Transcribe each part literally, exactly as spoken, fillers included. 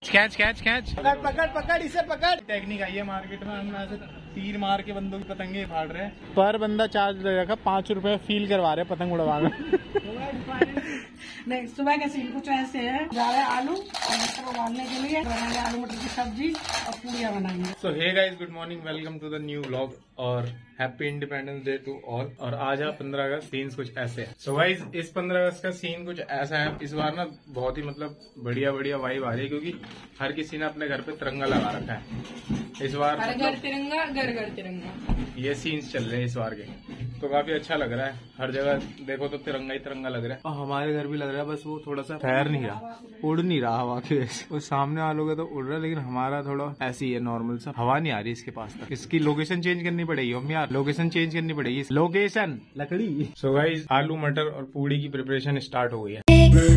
Catch catch catch पकड़ पकड़ पकड़ इसे पकड़। टेक्निक आई है मार्केट में, हम ऐसे तीर मार के बंदों की पतंगे फाड़ रहे हैं। पर बंदा चार्ज ले रखा पाँच रुपए फील करवा रहे पतंग उड़वा नहीं, सुबह के सीन कुछ ऐसे है, जा रहे आलू और मटर उबालने के लिए, बनाएंगे आलू मटर की सब्जी और पूड़ियाँ बनाएंगे। So hey guys, good morning, welcome to the new vlog और happy independence day to all. और आज है पंद्रह अगस्त, सीन्स कुछ ऐसे है। सो गाइस, इस पंद्रह अगस्त का सीन कुछ ऐसा है। इस बार ना बहुत ही मतलब बढ़िया बढ़िया वाइब आ रही है, क्योंकि हर किसी ने अपने घर पे तिरंगा लगा रखा है इस बार। घर घर तिरंगा, घर घर तिरंगा, ये सीन्स चल रहे हैं इस बार के, तो काफी अच्छा लग रहा है। हर जगह देखो तो तिरंगा ही तिरंगा लग रहा है। और हमारे घर भी लग रहा है, बस वो थोड़ा सा फैर नहीं रहा, उड़ नहीं रहा हवा की वजह से। और सामने वालों का तो उड़ रहा है, लेकिन हमारा थोड़ा ऐसी है, नॉर्मल सा, हवा नहीं आ रही इसके पास तक। इसकी लोकेशन चेंज करनी पड़ेगी हम यार, लोकेशन चेंज करनी पड़ेगी। लोकेशन लकड़ी। सो गाइस, आलू मटर और पूड़ी की प्रिपरेशन स्टार्ट हो गई है।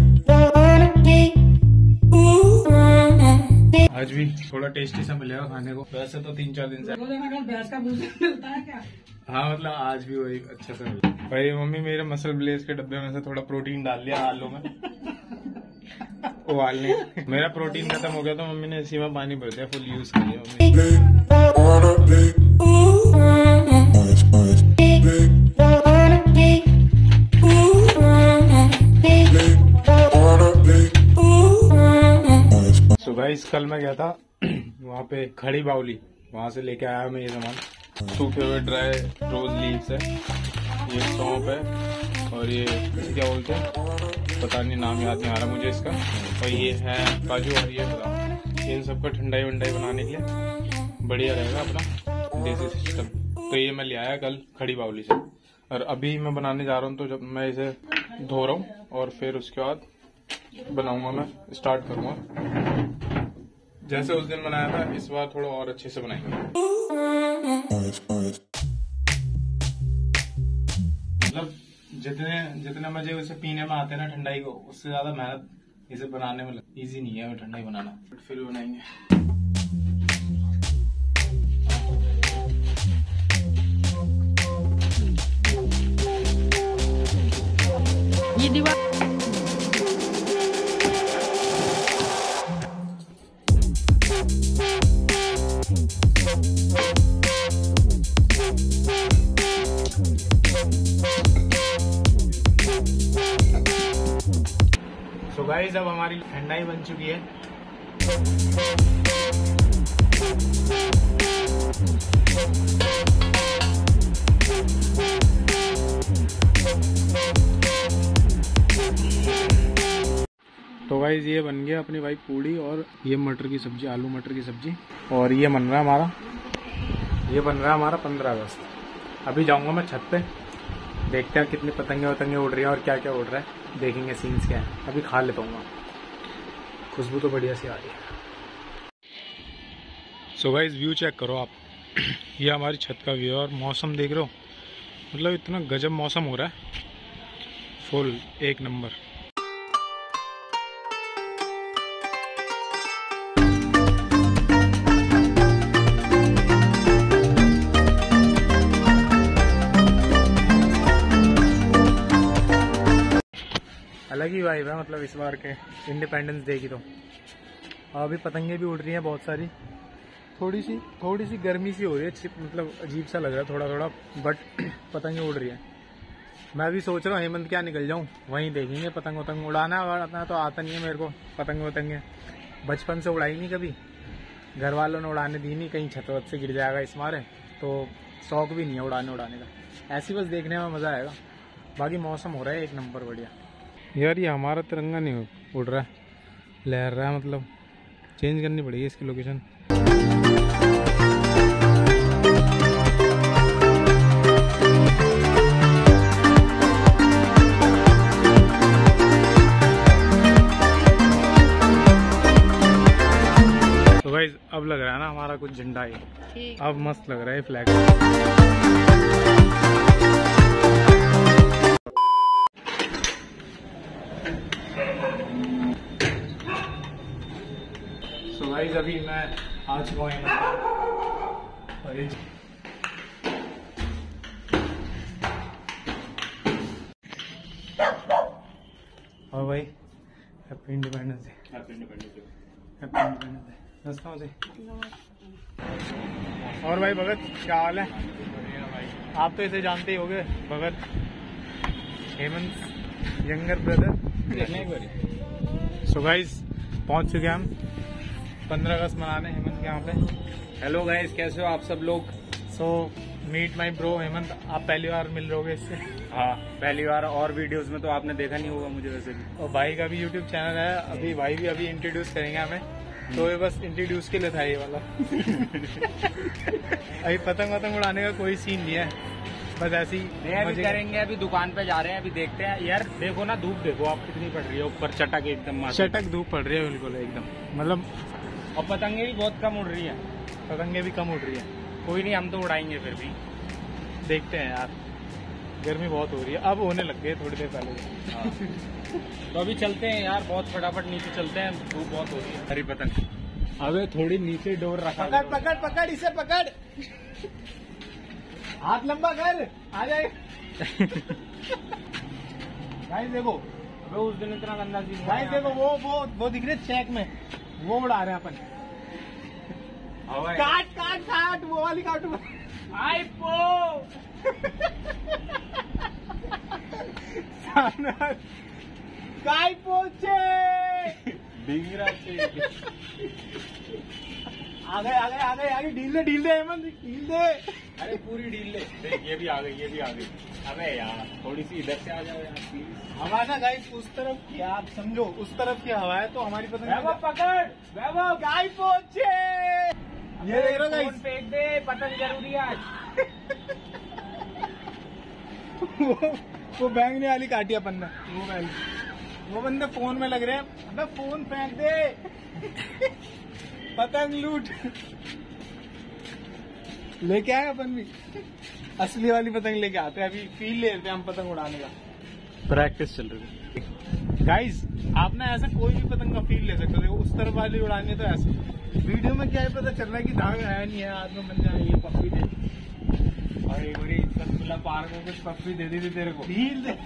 आज भी थोड़ा टेस्टी सा मिलेगा खाने को, वैसे तो तीन चार दिन से भैंस का भूसा मिलता है क्या? हाँ, मतलब आज भी वो एक अच्छा सा मिला। भाई मम्मी मेरे मसल ब्लेज के डब्बे में से थोड़ा प्रोटीन डाल दिया आलू में उबालने। मेरा प्रोटीन खत्म हो गया तो मम्मी ने इसी में पानी भर दिया, फुल यूज कर लिया मम्मी। गाइस, कल मैं गया था वहाँ पे खड़ी बाउली, वहाँ से लेके आया मैं ये सामान। सूखे हुए ड्राई रोज लीव्स है, ये सौंफ है, और ये क्या बोलते हैं पता नहीं, नाम याद नहीं आ रहा मुझे इसका। और ये है काजू और ये बादाम। इन सबका ठंडाई वंडाई बनाने के लिए बढ़िया रहेगा अपना देसी सिस्टम। तो ये मैं ले आया कल खड़ी बाउली से, और अभी मैं बनाने जा रहा हूँ। तो जब मैं इसे धो रहा हूँ और फिर उसके बाद बनाऊंगा, मैं स्टार्ट करूंगा। जैसे उस दिन बनाया था, इस बार थोड़ा और अच्छे से बनाएंगे। मतलब जितने जितने मजे उसे पीने में आते हैं ना ठंडाई को, उससे ज्यादा मेहनत इसे बनाने में लगती। इजी नहीं है ठंडाई बनाना, फिर बनाएंगे। ये दीवार तो गाइस, अब हमारी ठंडाई बन चुकी है। तो गाइस, ये बन गया अपनी भाई पूड़ी, और ये मटर की सब्जी, आलू मटर की सब्जी। और ये बन रहा है हमारा ये बन रहा है हमारा पंद्रह अगस्त। अभी जाऊंगा मैं छत पे, देखते हैं कितनी पतंगे वतंगे उड़ रही हैं और क्या क्या उड़ रहा है, देखेंगे सीन्स क्या है। अभी खा लेता हूँ, खुशबू तो बढ़िया सी आ रही है। सो गाइस, व्यू चेक करो आप। ये हमारी छत का व्यू है, और मौसम देख रहे हो, मतलब इतना गजब मौसम हो रहा है, फुल एक नंबर। अलग ही वाइब है, मतलब इस बार के इंडिपेंडेंस डे की। तो अभी पतंगे भी उड़ रही हैं बहुत सारी। थोड़ी सी थोड़ी सी गर्मी सी हो रही है, मतलब अजीब सा लग रहा है थोड़ा थोड़ा, बट पतंगे उड़ रही हैं। मैं भी सोच रहा हूँ हेमंत क्या निकल जाऊँ, वहीं देखेंगे पतंग वतंग। उड़ाना उड़ाना तो आता नहीं है मेरे को, पतंग वतंगे बचपन से उड़ाई नहीं कभी, घर वालों ने उड़ाने दी नहीं, कहीं छत वत से गिर जाएगा इस मारे, तो शौक भी नहीं है उड़ाने उड़ाने का। ऐसी बस देखने में मज़ा आएगा। बाकी मौसम हो रहा है एक नंबर बढ़िया। यार, ये हमारा तिरंगा नहीं उड़ रहा है, लहर रहा है, मतलब चेंज करनी पड़ेगी इसकी लोकेशन। तो गाइस, अब लग रहा है ना हमारा कुछ झंडा है, अब मस्त लग रहा है फ्लैग। तो गाइस, अभी मैं आ चुका हूँ और ये और भाई happy independence day. Happy independence day. और भाई भगत क्या हाल है? आप तो इसे जानते ही होंगे, Bhagat Hemant younger brother. So guys पहुंच चुके हम पंद्रह अगस्त मनाने हेमंत के यहाँ पे। हेलो गाइस, कैसे हो आप सब लोग? So meet my bro Hemant, आप पहली बार मिल रहे होगे इससे। हाँ पहली बार, और वीडियोस में तो आपने देखा नहीं होगा मुझे वैसे भी। और भाई का भी यूट्यूब चैनल है, अभी भाई भी अभी इंट्रोड्यूस करेंगे हमें, तो ये बस इंट्रोड्यूस के लिए था ये वाला। अभी पतंग वतंग उड़ाने का कोई सीन नहीं है, बस ऐसे ही अभी करेंगे। अभी दुकान पे जा रहे हैं, अभी देखते हैं। यार देखो ना, धूप देखो आप कितनी पड़ रही है ऊपर, चटक एकदम चटक धूप पड़ रही है बिल्कुल एकदम, मतलब। और पतंगे भी बहुत कम उड़ रही है। पतंगे भी कम उड़ रही है। कोई नहीं, हम तो उड़ाएंगे फिर भी। देखते हैं यार, गर्मी बहुत हो रही है, अब होने लग गई थोड़ी देर पहले। हाँ। तो अभी चलते हैं यार, बहुत फटाफट नीचे चलते हैं, धूप बहुत हो रही है। हरी पतंग अबे थोड़ी नीचे डोर रखा। पकड़ पकड़ पकड़ इसे पकड़, हाथ लंबा कर, आ जाए। गाइस देखो, अबे उस दिन इतना गंदा सीन। गाइस देखो, वो वो वो दिख रहे चेक में, वो उड़ा रहे हैं अपन। काट काट काट, वो वाली काटू। आई पो काय पोचे आगे आगे आगे आगे, ढील दे ढील दे हेमंत, ढील दे। अरे पूरी ढील ले। देख ये भी आ गई, ये भी आ गई। अबे यार थोड़ी सी इधर से आ जाओ यार प्लीज। हवा ना गाइस उस तरफ की, आप समझो उस तरफ की हवा है, तो हमारी पतंग पकड़ वैभव, काय पोचे। ये देख रहे हो गाइस, फेंक दे, पतंग जरूरी है आज। वो वो बैंगनी वाली काटी अपन ने, वो वाली। वो बंदे फोन में लग रहे हैं, अबे फोन फेंक दे। पतंग लूट लेके आए अपन भी, असली वाली पतंग लेके आते हैं। अभी फील ले लेते हैं हम पतंग उड़ाने का, प्रैक्टिस चल रही है गाइस। आप ना ऐसा कोई भी पतंग का फील ले सकते हो। देखो उस तरफ वाली उड़ानी है तो ऐसे, वीडियो में क्या है पता चल रहा है कि धाग है नहीं है, हाथ में बन जाए। ये पप्पी दे, और एक बड़ी मतलब पार्क में कुछ पप्पी दे दी थी तेरे को। ढील दे।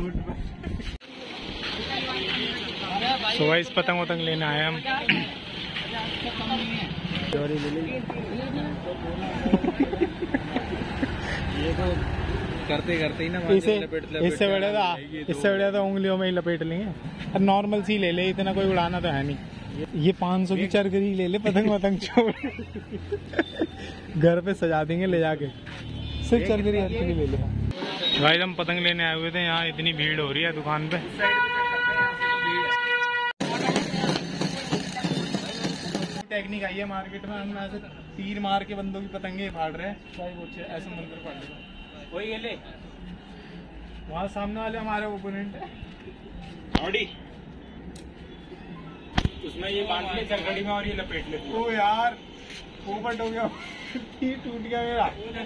तो गाइस पतंग वतंग लेने आए हम। ये तो करते करते ही ना इसे इससे बढ़िया था, इससे बढ़िया तो उंगलियों में ही लपेट लेंगे। नॉर्मल सी ले ले, इतना कोई उड़ाना तो है नहीं। ये पाँच सौ की चरखरी ले ले, पतंग वतंग छोड़। घर पे सजा देंगे ले जाके, सिर्फ चरखरी हरखरी ले ले। भाई हम पतंग लेने आए हुए थे, यहाँ इतनी भीड़ हो रही है दुकान पे। टेक्निक आई है मार्केट में, हम ऐसे तीर मार के बंदों की पतंगे फाड़ रहे हैं। ऐसे मंदिर फाड़ रहे हैं। वही ये ले, वहाँ सामने वाले हमारे ओपोनेंट है। उसमें ये बांध ले चरखड़ी में और ये लपेट ले। ओ यार पोपट हो गया, टूट गया मेरा।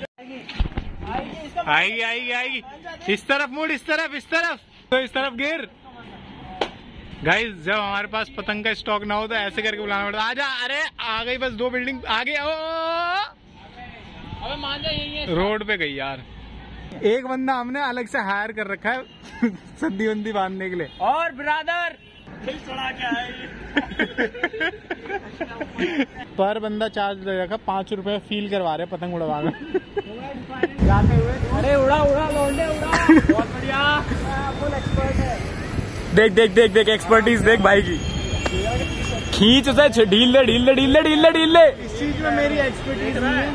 आएगी आएगी आएगी, इस तरफ मुड़, इस तरफ इस तरफ, तो इस तरफ गिर। गाइस जब हमारे पास पतंग का स्टॉक ना हो तो ऐसे करके बुलाना पड़ता है। आजा, अरे आ गई, बस दो बिल्डिंग आगे। ओ अबे मान जा, यही है। रोड पे गई यार। एक बंदा हमने अलग से हायर कर रखा है सद्दी वंदी बांधने के लिए। और ब्रदर चढ़ा के आए। पर बंदा चार्ज दे रखा, पाँच रुपए फील करवा रहे पतंग उड़वा कर। जाते हुए अरे उड़ा उड़ा लौंडे उड़ा, बहुत बढ़िया, फुल एक्सपर्ट है। देख देख देख देख एक्सपर्टीज देख भाई की। खींच उसे, ढील दे ढील दे ढील दे ढील दे ढील दे। इस चीज में मेरी एक्सपर्टीज नहीं है।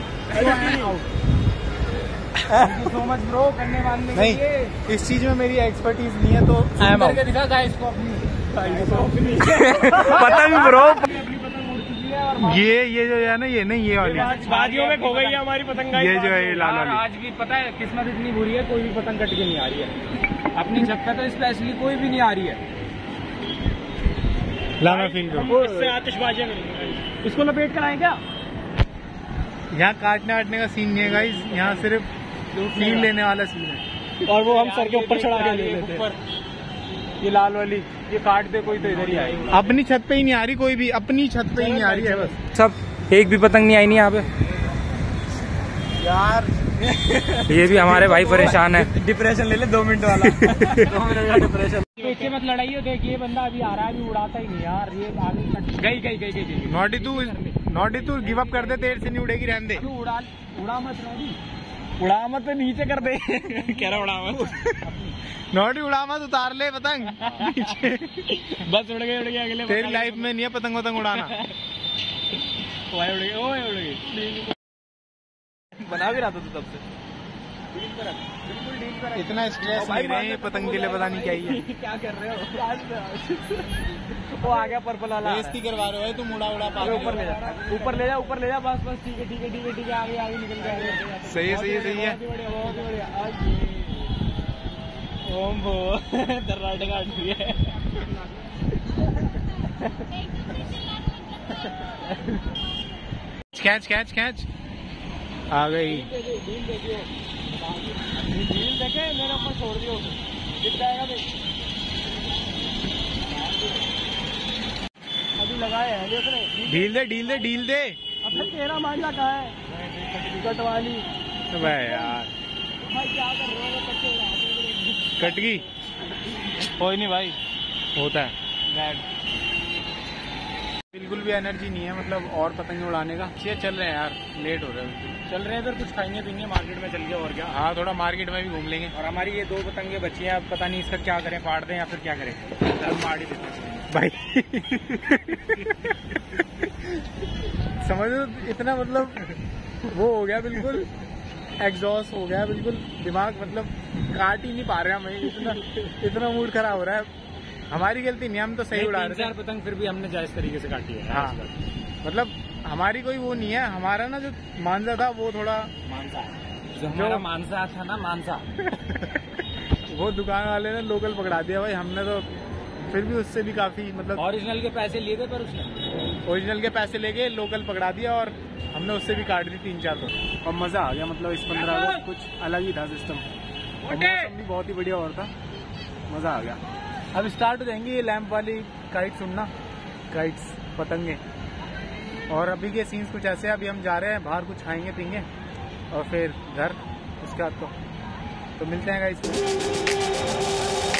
सो मच ब्रो करने वाले नहीं, इस चीज में मेरी एक्सपर्टीज नहीं है, तो आई एम आउट। दिखा गाइस को अपनी पतंग ब्रो। ये ये जो है ना, ये नहीं, ये वाली बाजियों में खो गई है हमारी पतंग। ये जो है ये लाल वाली। आज भी पता है किस्मत इतनी बुरी है, कोई भी पतंग कट के नहीं आ रही है अपनी छत पे, तो स्पेशली कोई भी नहीं आ रही है। ला मैं फील करूँ, इससे आतिशबाजियां करेंगे। इसको लपेट कर आए क्या? यहाँ काटने वाटने का सीन नहीं है गाइस, यहाँ सिर्फ फील लेने वाला सीन है। और वो हम सर के ऊपर चढ़ा के ले लेते हैं। ये लाल वाली ये काट दे कोई तो इधर ही आएगी। अपनी छत पे ही नहीं आ रही कोई भी, अपनी छत पे ही नहीं आ रही है बस। सब एक भी पतंग नहीं आई नहीं यहाँ पे यार। ये भी हमारे भाई परेशान है। डिप्रेशन ले ले दो मिनट वाला। दो मिनट का डिप्रेशन। पीछे मत लड़ाइयो, देखिए बंदा अभी आ रहा है, अभी उड़ाता ही नहीं यार। ये आगे गई गई गई गई। नॉटी तू नॉटी तू गिव अप कर दे, तेरे से नहीं उड़ेगी, रहने दे। उड़ा उड़ा मत नॉटी, उड़ा मत, नीचे कर दे। कह रहा उड़ा मत। नॉटी उड़ा मत, उतार ले पतंग। बस उड़ गए उड़ गए अगले। तेरी लाइफ में नहीं है पतंग पतंग उड़ाना। ओए उड़ गए ओए उड़ गए। बना भी रहा था तू तब से। बिल्कुल डील पर। इतना स्ट्रेस नहीं रहे पतंग के लिए, पता नहीं क्या ही है। क्या कर रहे हो? वो आ गया पर्पल वाला। बेइज्जती करवा रहे हो तुम, उड़ा उड़ा पा। ऊपर ले जा, ऊपर ले जा, ऊपर ले जा। बस बस ठीक है ठीक है ठीक है ठीक है। आगे आगे निकल गया। सही है सही है सही है। बहुत बहुत बढ़िया। ओम भो दर्राटे काट दिए। खैच खैच खैच आ गई। डील देखिए, डील देखे मेरे ऊपर छोड़ दियो, दिख जाएगा भाई। अभी लगाए हैं देख रहे। ढील दे ढील दे ढील दे। अब तेरा मांझा कहाँ है? कट वाली। यार भाई क्या कर रहे हो? कट गई। कोई नहीं भाई, होता है। बिल्कुल भी एनर्जी नहीं है मतलब और पतंगे उड़ाने का। ये चल रहे हैं यार, लेट हो रहा है। चल रहे हैं इधर, कुछ खाएंगे पीएंगे, मार्केट में चल के। और क्या? हाँ थोड़ा मार्केट में भी घूम लेंगे। और हमारी ये दो पतंगे बची हैं, अब पता नहीं इसका क्या करें, फाड़ दें या फिर क्या करें। मार ही देते हैं भाई। समझो इतना मतलब वो हो गया, बिल्कुल एग्जॉस्ट हो गया बिल्कुल। दिमाग मतलब काट ही नहीं पा रहे हमें, इतना इतना मूड खराब हो रहा है। हमारी गलती नहीं, हम तो सही उड़ा रहे थे। चार पतंग फिर भी हमने जायज तरीके से काटी है। हाँ मतलब हमारी कोई वो नहीं है। हमारा ना जो मांझा था वो थोड़ा मानसा, जो हमारा मानसा था ना, मानसा। वो दुकान वाले ने लोकल पकड़ा दिया भाई। हमने तो फिर भी उससे भी काफी मतलब ओरिजिनल के पैसे लिए थे, पर उसने ओरिजिनल के पैसे लेके लोकल पकड़ा दिया और हमने उससे भी काट दी तीन चार। तो और मजा आ गया मतलब इस पंद्रह अगस्त कुछ अलग ही था सिस्टम। और मौसम भी बहुत ही बढ़िया और था, मजा आ गया। अब स्टार्ट हो जाएंगी ये लैंप वाली काइट्स उड़ना, काइट्स पतंगे। और अभी के सीन्स कुछ ऐसे हैं। अभी हम जा रहे हैं बाहर, कुछ खाएंगे पीएंगे और फिर घर। उसके बाद तो, तो मिलते हैं गाइस।